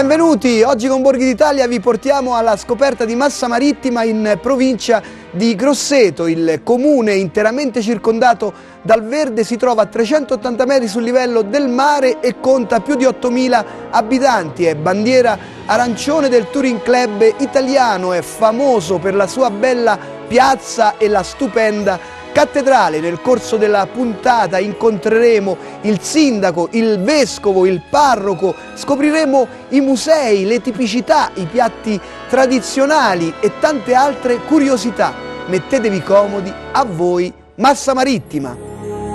Benvenuti, oggi con Borghi d'Italia vi portiamo alla scoperta di Massa Marittima in provincia di Grosseto. Il comune interamente circondato dal verde si trova a 380 metri sul livello del mare e conta più di 8.000 abitanti. È bandiera arancione del Touring Club italiano, è famoso per la sua bella piazza e la stupenda cattedrale. Nel corso della puntata incontreremo il sindaco, il vescovo, il parroco, scopriremo i musei, le tipicità, i piatti tradizionali e tante altre curiosità. Mettetevi comodi, a voi Massa Marittima!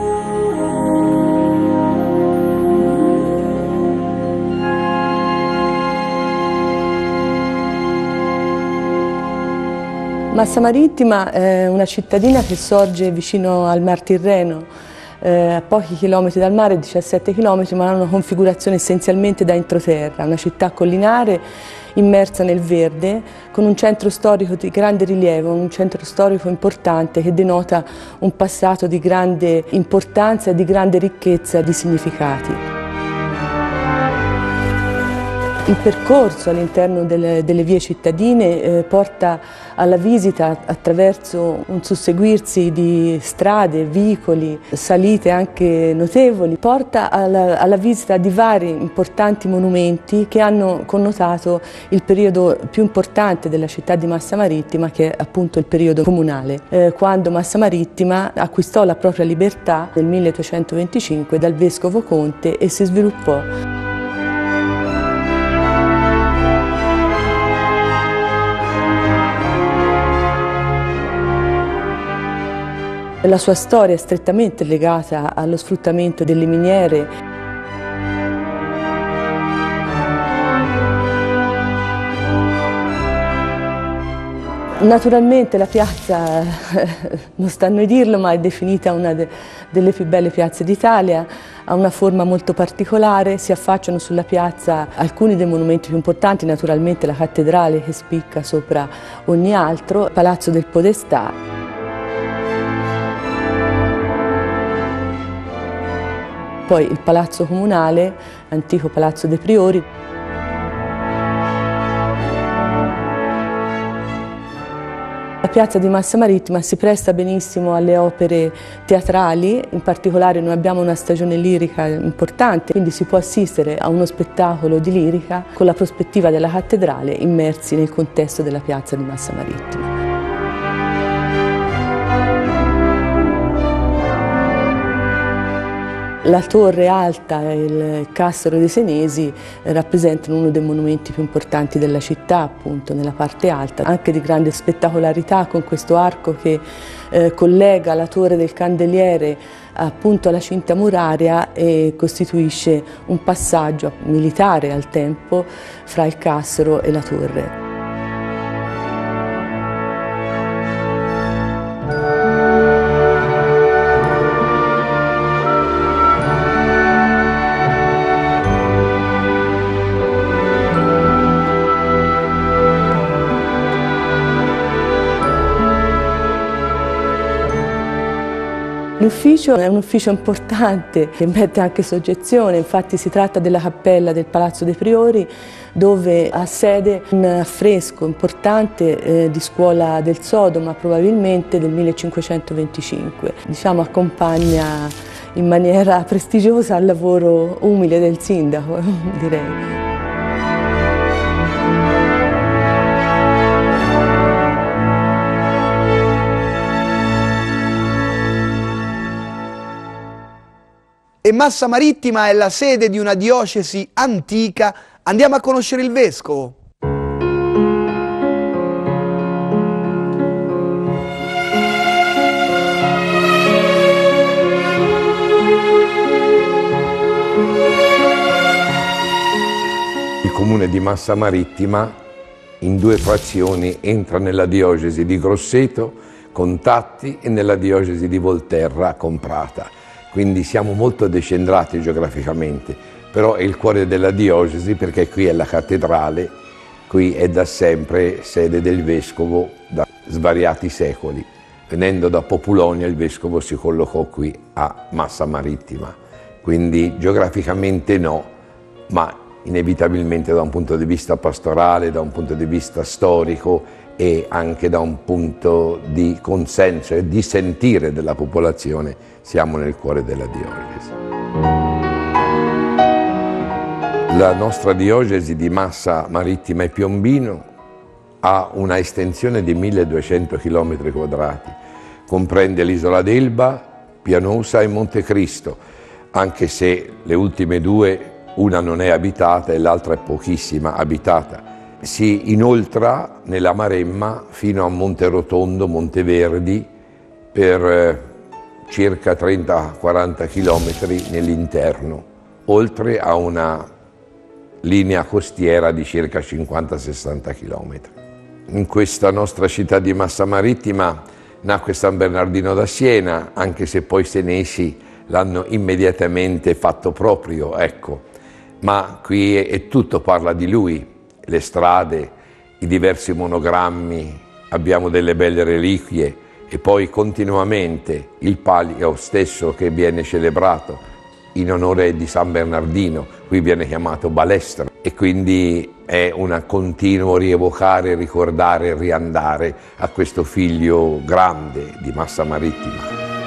Massa Marittima è una cittadina che sorge vicino al Mar Tirreno, a pochi chilometri dal mare, 17 chilometri, ma ha una configurazione essenzialmente da entroterra, una città collinare immersa nel verde, con un centro storico di grande rilievo, un centro storico importante che denota un passato di grande importanza e di grande ricchezza di significati. Il percorso all'interno delle vie cittadine porta alla visita attraverso un susseguirsi di strade, vicoli, salite anche notevoli, porta alla visita di vari importanti monumenti che hanno connotato il periodo più importante della città di Massa Marittima, che è appunto il periodo comunale, quando Massa Marittima acquistò la propria libertà nel 1225 dal vescovo Conte e si sviluppò. La sua storia è strettamente legata allo sfruttamento delle miniere. Naturalmente la piazza, non sta a noi dirlo, ma è definita una delle più belle piazze d'Italia, ha una forma molto particolare, si affacciano sulla piazza alcuni dei monumenti più importanti, naturalmente la cattedrale che spicca sopra ogni altro, il Palazzo del Podestà. Poi il Palazzo Comunale, antico Palazzo dei Priori. La piazza di Massa Marittima si presta benissimo alle opere teatrali, in particolare noi abbiamo una stagione lirica importante, quindi si può assistere a uno spettacolo di lirica con la prospettiva della cattedrale immersi nel contesto della piazza di Massa Marittima. La torre alta e il cassero dei Senesi rappresentano uno dei monumenti più importanti della città, appunto nella parte alta, anche di grande spettacolarità, con questo arco che collega la torre del Candeliere appunto alla cinta muraria e costituisce un passaggio militare al tempo fra il cassero e la torre. L'ufficio è un ufficio importante che mette anche soggezione, infatti si tratta della cappella del Palazzo dei Priori dove ha sede un affresco importante di Scuola del Sodoma, probabilmente del 1525. Diciamo accompagna in maniera prestigiosa il lavoro umile del sindaco, direi. E Massa Marittima è la sede di una diocesi antica. Andiamo a conoscere il vescovo. Il comune di Massa Marittima in due frazioni entra nella diocesi di Grosseto con Tatti e nella diocesi di Volterra con Prata. Quindi siamo molto decentrati geograficamente, però è il cuore della diocesi perché qui è la cattedrale, qui è da sempre sede del vescovo da svariati secoli. Venendo da Populonia il vescovo si collocò qui a Massa Marittima, quindi geograficamente no, ma inevitabilmente da un punto di vista pastorale, da un punto di vista storico e anche da un punto di consenso e di sentire della popolazione, siamo nel cuore della diocesi. La nostra diocesi di Massa Marittima e Piombino ha una estensione di 1200 km², comprende l'isola d'Elba, Pianosa e Montecristo, anche se le ultime due, una non è abitata e l'altra è pochissima abitata. Si inoltra nella Maremma fino a Monterotondo, Monteverdi, per circa 30-40 km nell'interno, oltre a una linea costiera di circa 50-60 km. In questa nostra città di Massa Marittima nacque San Bernardino da Siena, anche se poi i senesi l'hanno immediatamente fatto proprio, ecco. Ma qui è tutto parla di lui. Le strade, i diversi monogrammi, abbiamo delle belle reliquie e poi continuamente il palio stesso che viene celebrato in onore di San Bernardino, qui viene chiamato Balestra e quindi è un continuo rievocare, ricordare, riandare a questo figlio grande di Massa Marittima.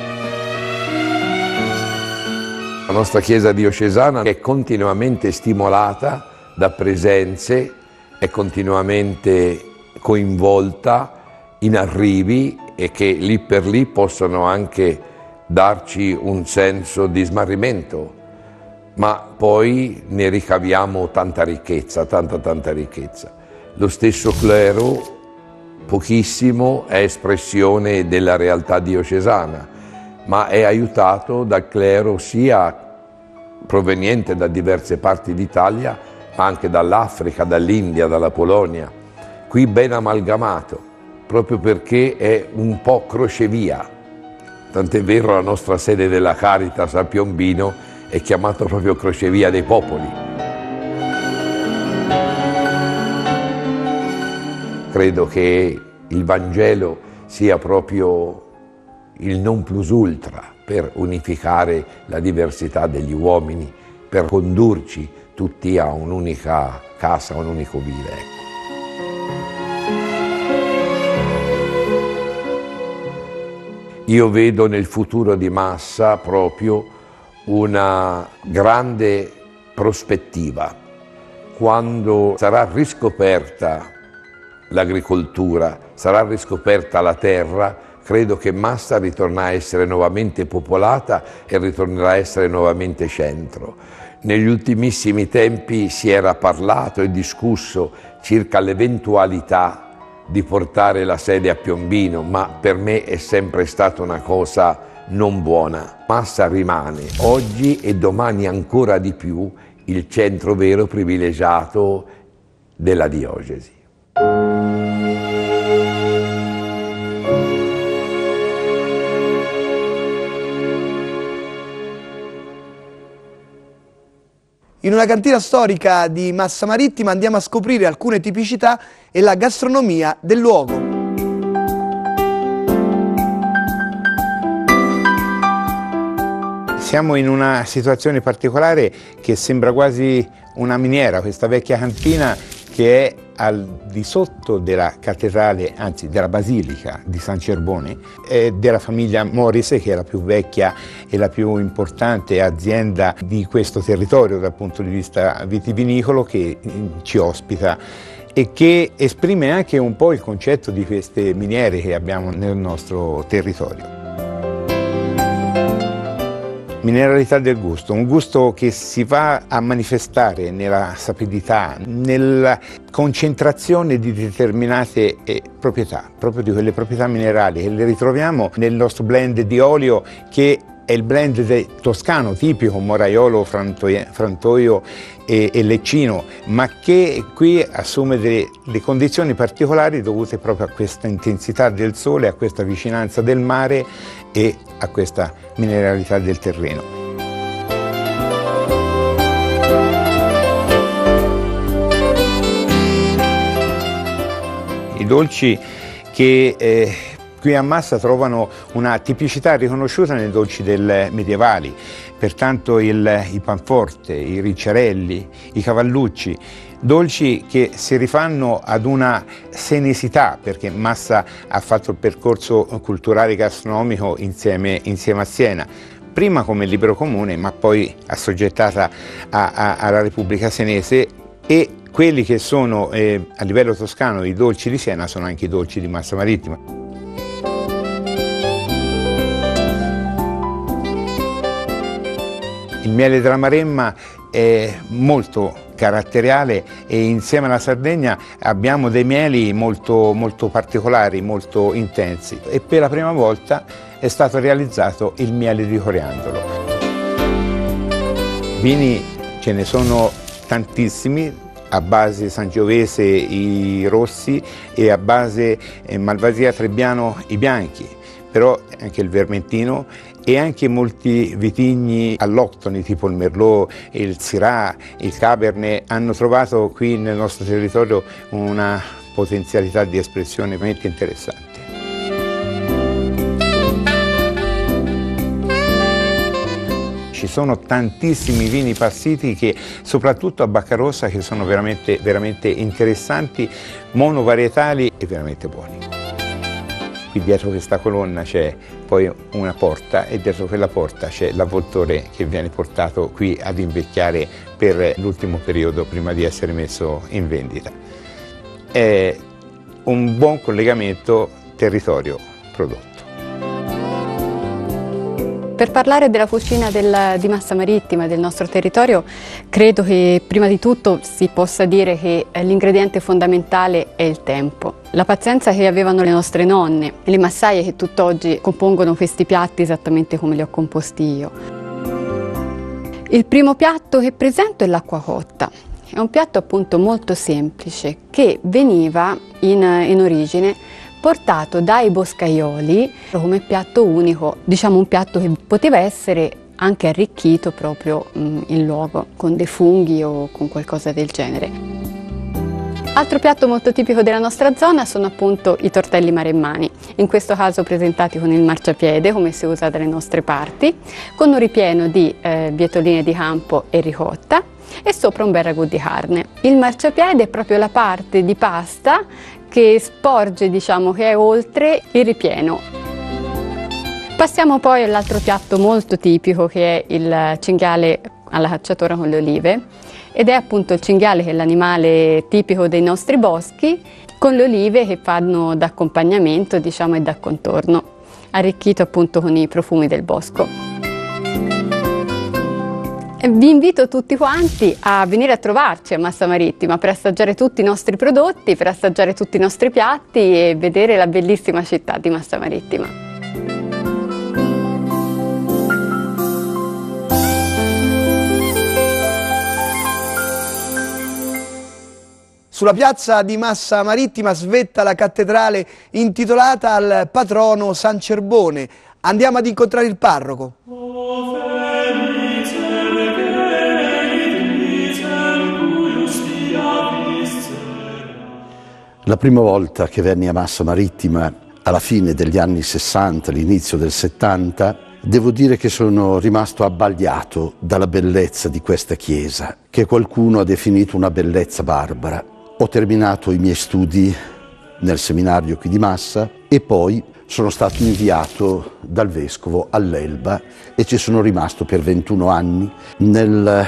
La nostra Chiesa diocesana è continuamente stimolata da presenze, è continuamente coinvolta in arrivi e che lì per lì possono anche darci un senso di smarrimento, ma poi ne ricaviamo tanta ricchezza, tanta ricchezza. Lo stesso clero, pochissimo, è espressione della realtà diocesana, ma è aiutato dal clero sia proveniente da diverse parti d'Italia, ma anche dall'Africa, dall'India, dalla Polonia, qui ben amalgamato, proprio perché è un po' crocevia. Tant'è vero la nostra sede della Caritas a Piombino è chiamata proprio crocevia dei popoli. Credo che il Vangelo sia proprio il non plus ultra per unificare la diversità degli uomini, per condurci tutti a un'unica casa, a un unico vivere. Io vedo nel futuro di Massa proprio una grande prospettiva. Quando sarà riscoperta l'agricoltura, sarà riscoperta la terra, credo che Massa ritornerà a essere nuovamente popolata e ritornerà a essere nuovamente centro. Negli ultimissimi tempi si era parlato e discusso circa l'eventualità di portare la sede a Piombino, ma per me è sempre stata una cosa non buona. Massa rimane oggi e domani ancora di più il centro vero privilegiato della diocesi. In una cantina storica di Massa Marittima andiamo a scoprire alcune tipicità e la gastronomia del luogo. Siamo in una situazione particolare che sembra quasi una miniera, questa vecchia cantina che è al di sotto della cattedrale, anzi della basilica di San Cerbone, della famiglia Morise, che è la più vecchia e la più importante azienda di questo territorio dal punto di vista vitivinicolo, che ci ospita e che esprime anche un po' il concetto di queste miniere che abbiamo nel nostro territorio. Mineralità del gusto, un gusto che si va a manifestare nella sapidità, nella concentrazione di determinate proprietà, proprio di quelle proprietà minerali che le ritroviamo nel nostro blend di olio, che è il blend toscano tipico, Moraiolo, Frantoio e Leccino, ma che qui assume delle condizioni particolari dovute proprio a questa intensità del sole, a questa vicinanza del mare e a questa mineralità del terreno. I dolci che Qui a Massa trovano una tipicità riconosciuta nei dolci medievali, pertanto i panforte, i ricciarelli, i cavallucci, dolci che si rifanno ad una senesità, perché Massa ha fatto il percorso culturale gastronomico insieme a Siena, prima come libero comune ma poi assoggettata alla Repubblica Senese, e quelli che sono a livello toscano i dolci di Siena sono anche i dolci di Massa Marittima. Il miele della Maremma è molto caratteriale e insieme alla Sardegna abbiamo dei mieli molto particolari, molto intensi, e per la prima volta è stato realizzato il miele di coriandolo. Vini ce ne sono tantissimi, a base Sangiovese i rossi e a base Malvasia Trebbiano i bianchi, però anche il Vermentino e anche molti vitigni alloctoni tipo il Merlot, il Syrah, il Cabernet hanno trovato qui nel nostro territorio una potenzialità di espressione veramente interessante. Ci sono tantissimi vini passiti che, soprattutto a Baccarossa, che sono veramente interessanti, monovarietali e veramente buoni. Qui dietro questa colonna c'è poi una porta e dietro quella porta c'è l'avvoltore che viene portato qui ad invecchiare per l'ultimo periodo prima di essere messo in vendita. È un buon collegamento territorio-prodotto. Per parlare della cucina di Massa Marittima, del nostro territorio, credo che prima di tutto si possa dire che l'ingrediente fondamentale è il tempo. La pazienza che avevano le nostre nonne e le massaie che tutt'oggi compongono questi piatti esattamente come li ho composti io. Il primo piatto che presento è l'acqua cotta. È un piatto appunto molto semplice che veniva in origine portato dai boscaioli come piatto unico, diciamo un piatto che poteva essere anche arricchito proprio in luogo con dei funghi o con qualcosa del genere. Altro piatto molto tipico della nostra zona sono appunto i tortelli maremmani, in questo caso presentati con il marciapiede come si usa dalle nostre parti, con un ripieno di bietoline di campo e ricotta e sopra un bel ragù di carne. Il marciapiede è proprio la parte di pasta che sporge, diciamo, che è oltre il ripieno. Passiamo poi all'altro piatto molto tipico che è il cinghiale alla cacciatora con le olive, ed è appunto il cinghiale che è l'animale tipico dei nostri boschi, con le olive che fanno da accompagnamento, diciamo, e da contorno, arricchito appunto con i profumi del bosco. Vi invito tutti quanti a venire a trovarci a Massa Marittima per assaggiare tutti i nostri prodotti, per assaggiare tutti i nostri piatti e vedere la bellissima città di Massa Marittima. Sulla piazza di Massa Marittima svetta la cattedrale intitolata al patrono San Cerbone. Andiamo ad incontrare il parroco. La prima volta che venni a Massa Marittima, alla fine degli anni 60, all'inizio del 70, devo dire che sono rimasto abbagliato dalla bellezza di questa chiesa, che qualcuno ha definito una bellezza barbara. Ho terminato i miei studi nel seminario qui di Massa e poi sono stato inviato dal vescovo all'Elba e ci sono rimasto per 21 anni. Nel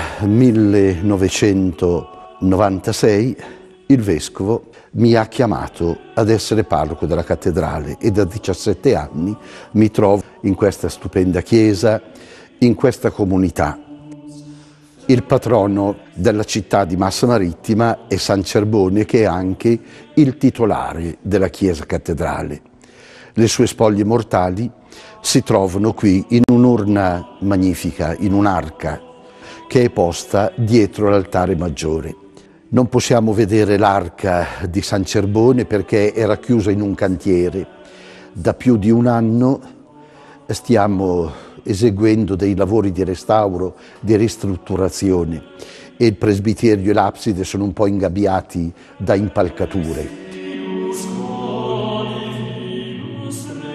1996 il vescovo mi ha chiamato ad essere parroco della cattedrale e da 17 anni mi trovo in questa stupenda chiesa, in questa comunità. Il patrono della città di Massa Marittima è San Cerbone, che è anche il titolare della chiesa cattedrale. Le sue spoglie mortali si trovano qui in un'urna magnifica, in un'arca che è posta dietro l'altare maggiore. Non possiamo vedere l'arca di San Cerbone perché era chiusa in un cantiere. Da più di un anno stiamo eseguendo dei lavori di restauro, di ristrutturazione, e il presbiterio e l'abside sono un po' ingabbiati da impalcature.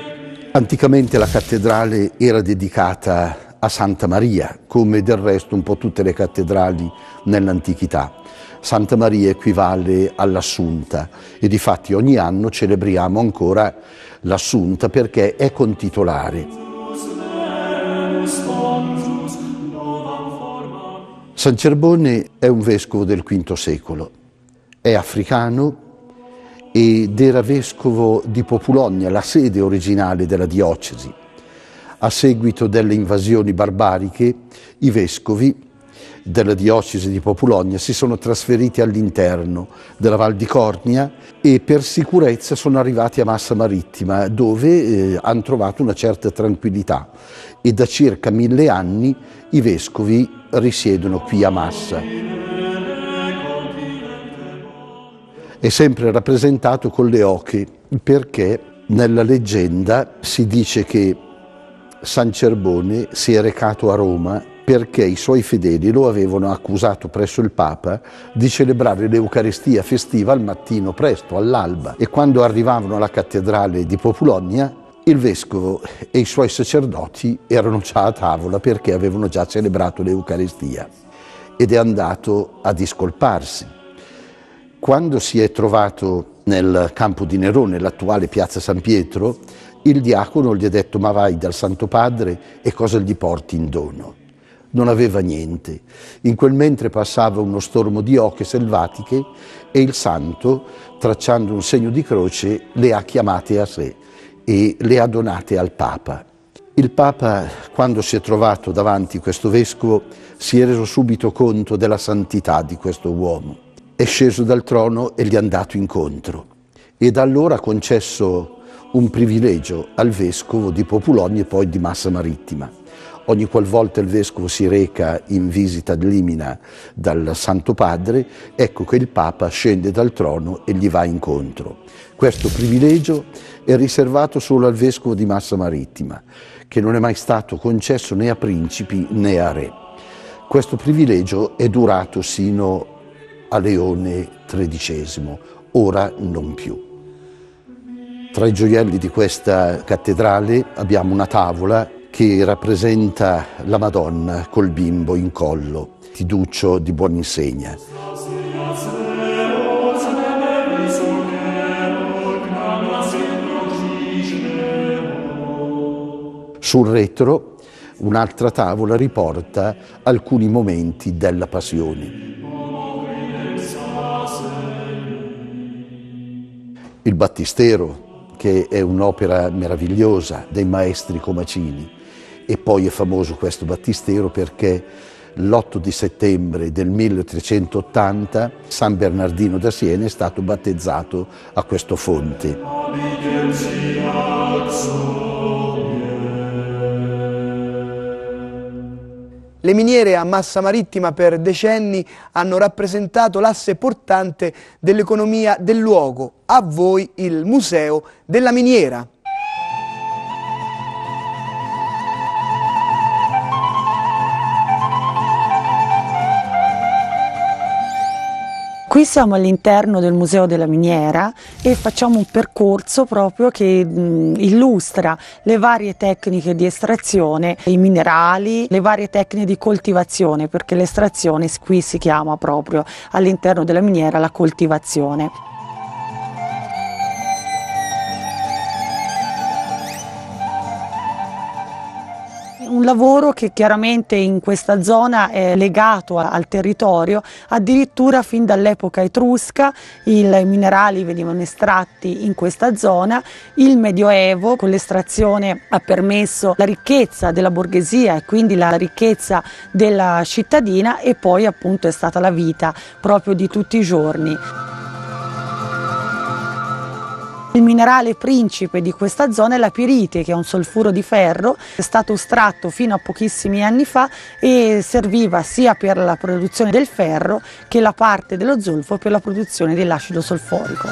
Anticamente la cattedrale era dedicata a Santa Maria, come del resto un po' tutte le cattedrali nell'antichità. Santa Maria equivale all'Assunta e difatti ogni anno celebriamo ancora l'Assunta perché è contitolare. San Cerbone è un vescovo del V secolo, è africano ed era vescovo di Populonia, la sede originale della diocesi. A seguito delle invasioni barbariche, i vescovi della diocesi di Populonia si sono trasferiti all'interno della Val di Cornia e per sicurezza sono arrivati a Massa Marittima, dove hanno trovato una certa tranquillità e da circa 1000 anni i vescovi risiedono qui a Massa. È sempre rappresentato con le oche perché nella leggenda si dice che San Cerbone si è recato a Roma perché i suoi fedeli lo avevano accusato presso il Papa di celebrare l'Eucaristia festiva al mattino presto, all'alba, e quando arrivavano alla cattedrale di Populonia il vescovo e i suoi sacerdoti erano già a tavola perché avevano già celebrato l'Eucaristia ed è andato a discolparsi. Quando si è trovato nel campo di Nerone, l'attuale piazza San Pietro, il diacono gli ha detto: ma vai dal Santo Padre e cosa gli porti in dono? Non aveva niente. In quel mentre passava uno stormo di oche selvatiche e il santo, tracciando un segno di croce, le ha chiamate a sé e le ha donate al Papa. Il Papa, quando si è trovato davanti questo vescovo, si è reso subito conto della santità di questo uomo. È sceso dal trono e gli è andato incontro e da allora ha concesso un privilegio al vescovo di Populonia e poi di Massa Marittima. Ogni qualvolta il vescovo si reca in visita ad Limina dal Santo Padre, ecco che il Papa scende dal trono e gli va incontro. Questo privilegio è riservato solo al vescovo di Massa Marittima, che non è mai stato concesso né a principi né a re. Questo privilegio è durato sino a Leone XIII, ora non più. Tra i gioielli di questa cattedrale abbiamo una tavola che rappresenta la Madonna col bimbo in collo, Tiduccio di Buoninsegna. Sul retro un'altra tavola riporta alcuni momenti della Passione. Il Battistero, che è un'opera meravigliosa dei maestri comacini, e poi è famoso questo Battistero perché l'8 di settembre del 1380 San Bernardino da Siena è stato battezzato a questo fonte. Le miniere a Massa Marittima per decenni hanno rappresentato l'asse portante dell'economia del luogo. A voi il Museo della Miniera. Qui siamo all'interno del Museo della Miniera e facciamo un percorso proprio che illustra le varie tecniche di estrazione, i minerali, le varie tecniche di coltivazione, perché l'estrazione qui si chiama proprio all'interno della miniera la coltivazione. Un lavoro che chiaramente in questa zona è legato al territorio, addirittura fin dall'epoca etrusca i minerali venivano estratti in questa zona. Il Medioevo con l'estrazione ha permesso la ricchezza della borghesia e quindi la ricchezza della cittadina, e poi appunto è stata la vita proprio di tutti i giorni. Il minerale principe di questa zona è la pirite, che è un solfuro di ferro, è stato estratto fino a pochissimi anni fa e serviva sia per la produzione del ferro che la parte dello zolfo per la produzione dell'acido solforico.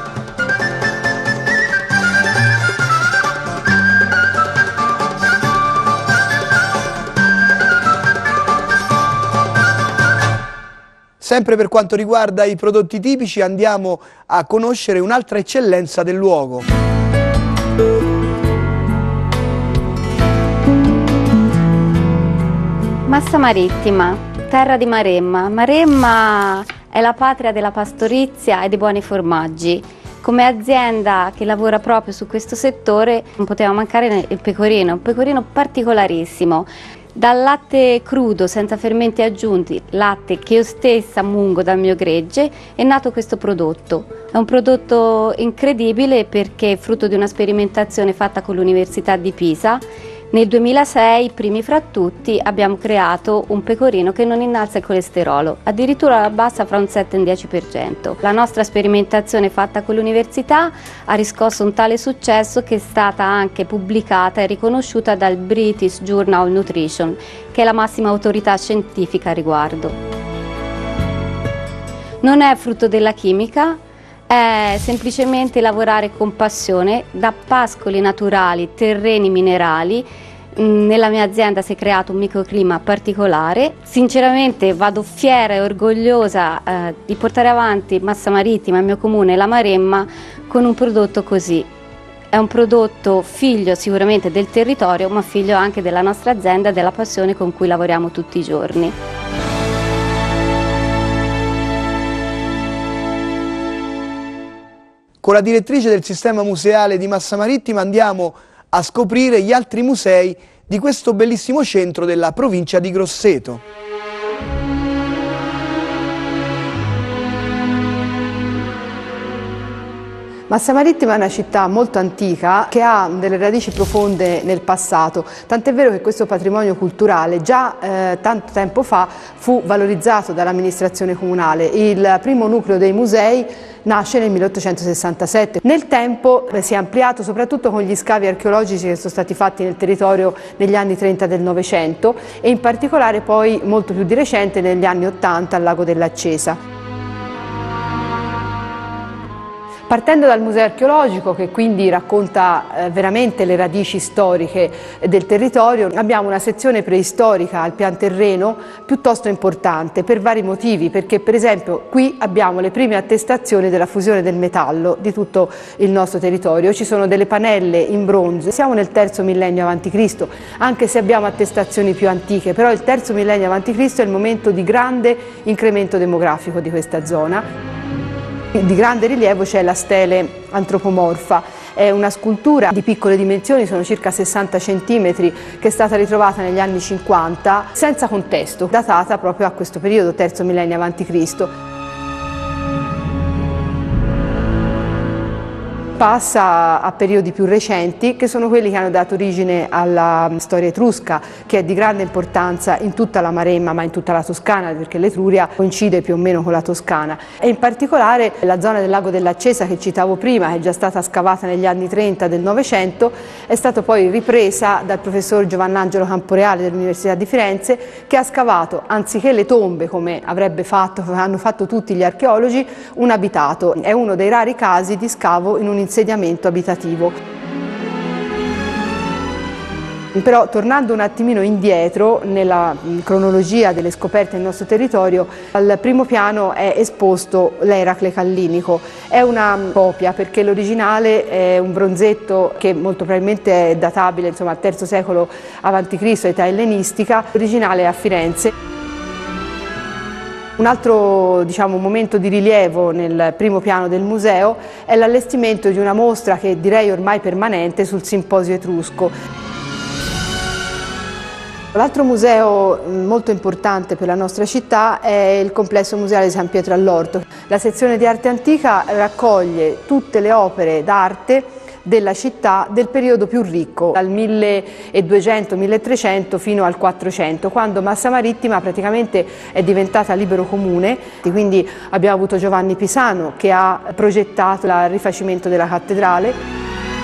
Sempre per quanto riguarda i prodotti tipici andiamo a conoscere un'altra eccellenza del luogo. Massa Marittima, terra di Maremma. Maremma è la patria della pastorizia e dei buoni formaggi. Come azienda che lavora proprio su questo settore non poteva mancare il pecorino, un pecorino particolarissimo. Dal latte crudo senza fermenti aggiunti, latte che io stessa mungo dal mio gregge, è nato questo prodotto. È un prodotto incredibile perché è frutto di una sperimentazione fatta con l'Università di Pisa. Nel 2006, primi fra tutti, abbiamo creato un pecorino che non innalza il colesterolo, addirittura lo abbassa fra un 7 e un 10%. La nostra sperimentazione fatta con l'università ha riscosso un tale successo che è stata anche pubblicata e riconosciuta dal British Journal Nutrition, che è la massima autorità scientifica a riguardo. Non è frutto della chimica, è semplicemente lavorare con passione, da pascoli naturali, terreni minerali. Nella mia azienda si è creato un microclima particolare. Sinceramente vado fiera e orgogliosa di portare avanti Massa Marittima, il mio comune, la Maremma, con un prodotto così. È un prodotto figlio sicuramente del territorio, ma figlio anche della nostra azienda e della passione con cui lavoriamo tutti i giorni. Con la direttrice del sistema museale di Massa Marittima andiamo a scoprire gli altri musei di questo bellissimo centro della provincia di Grosseto. Massa Marittima è una città molto antica che ha delle radici profonde nel passato, tant'è vero che questo patrimonio culturale già tanto tempo fa fu valorizzato dall'amministrazione comunale. Il primo nucleo dei musei nasce nel 1867. Nel tempo si è ampliato soprattutto con gli scavi archeologici che sono stati fatti nel territorio negli anni 30 del Novecento e in particolare poi molto più di recente negli anni 80 al Lago dell'Accesa. Partendo dal museo archeologico, che quindi racconta veramente le radici storiche del territorio, abbiamo una sezione preistorica al pian terreno piuttosto importante per vari motivi, perché per esempio qui abbiamo le prime attestazioni della fusione del metallo di tutto il nostro territorio. Ci sono delle pannelle in bronzo, siamo nel terzo millennio a.C., anche se abbiamo attestazioni più antiche, però il terzo millennio a.C. è il momento di grande incremento demografico di questa zona. Di grande rilievo c'è la stele antropomorfa, è una scultura di piccole dimensioni, sono circa 60 cm, che è stata ritrovata negli anni 50 senza contesto, datata proprio a questo periodo, terzo millennio a.C. Passa a periodi più recenti, che sono quelli che hanno dato origine alla storia etrusca, che è di grande importanza in tutta la Maremma, ma in tutta la Toscana, perché l'Etruria coincide più o meno con la Toscana. E in particolare la zona del Lago dell'Accesa, che citavo prima, che è già stata scavata negli anni 30 del Novecento, è stata poi ripresa dal professor Giovannangelo Camporeale dell'Università di Firenze, che ha scavato, anziché le tombe, come hanno fatto tutti gli archeologi, un abitato. È uno dei rari casi di scavo in un insediamento abitativo. Però tornando un attimino indietro nella cronologia delle scoperte nel nostro territorio, al primo piano è esposto l'Eracle callinico. È una copia perché l'originale è un bronzetto che molto probabilmente è databile al III secolo a.C., età ellenistica. L'originale è a Firenze. Un altro momento di rilievo nel primo piano del museo è l'allestimento di una mostra che direi ormai permanente sul simposio etrusco. L'altro museo molto importante per la nostra città è il complesso museale di San Pietro all'Orto. La sezione di arte antica raccoglie tutte le opere d'arte della città del periodo più ricco, dal 1200-1300 fino al 400, quando Massa Marittima praticamente è diventata libero comune. Quindi abbiamo avuto Giovanni Pisano che ha progettato il rifacimento della cattedrale.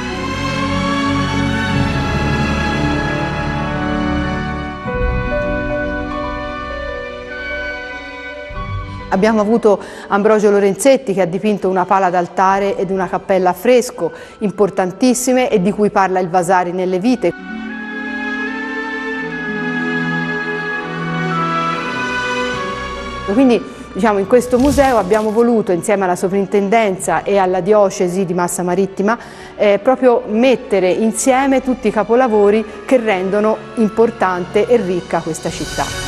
Abbiamo avuto Ambrogio Lorenzetti che ha dipinto una pala d'altare ed una cappella a fresco importantissime e di cui parla il Vasari nelle vite. Quindi in questo museo abbiamo voluto, insieme alla sovrintendenza e alla diocesi di Massa Marittima, proprio mettere insieme tutti i capolavori che rendono importante e ricca questa città.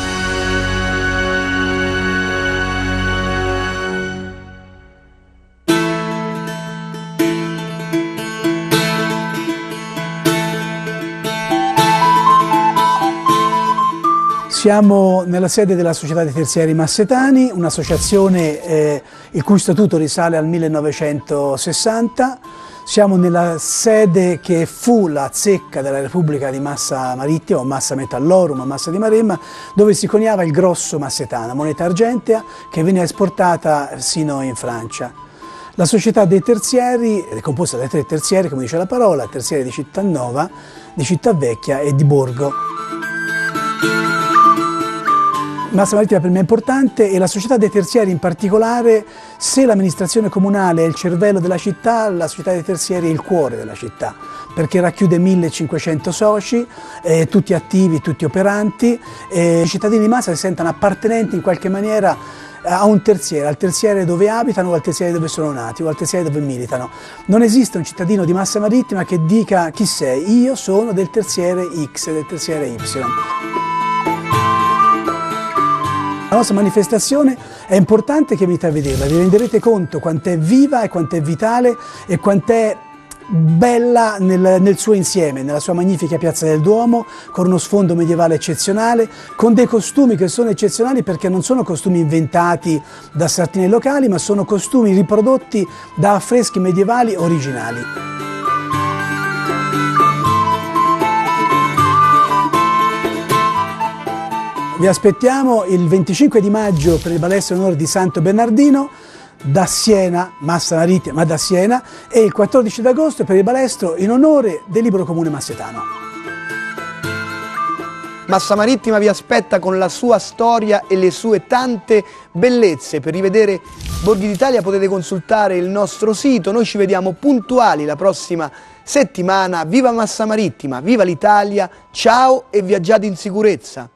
Siamo nella sede della Società dei Terziari Massetani, un'associazione il cui statuto risale al 1960. Siamo nella sede che fu la zecca della Repubblica di Massa Marittima, o Massa Metallorum, o Massa di Maremma, dove si coniava il grosso massetano, moneta argentea che veniva esportata sino in Francia. La Società dei Terziari è composta dai 3 terziari, come dice la parola, terziari di Cittanova, di Cittavecchia e di Borgo. Massa Marittima per me è importante, e la Società dei Terziari in particolare. Se l'amministrazione comunale è il cervello della città, la Società dei Terziari è il cuore della città, perché racchiude 1500 soci, tutti attivi, tutti operanti, e i cittadini di Massa si sentono appartenenti in qualche maniera a un terziere, al terziere dove abitano, o al terziere dove sono nati, o al terziere dove militano. Non esiste un cittadino di Massa Marittima che dica: chi sei? Io sono del terziere X, del terziere Y. La nostra manifestazione è importante che venite a vederla, vi renderete conto quant'è viva e quant'è vitale e quant'è bella nel suo insieme, nella sua magnifica Piazza del Duomo, con uno sfondo medievale eccezionale, con dei costumi che sono eccezionali perché non sono costumi inventati da sartini locali, ma sono costumi riprodotti da affreschi medievali originali. Vi aspettiamo il 25 di maggio per il balestra in onore di Santo Bernardino da Siena, Massa Marittima, ma da Siena, e il 14 d'agosto per il balestro in onore del Libero Comune Massetano. Massa Marittima vi aspetta con la sua storia e le sue tante bellezze. Per rivedere Borghi d'Italia potete consultare il nostro sito. Noi ci vediamo puntuali la prossima settimana. Viva Massa Marittima, viva l'Italia, ciao e viaggiate in sicurezza!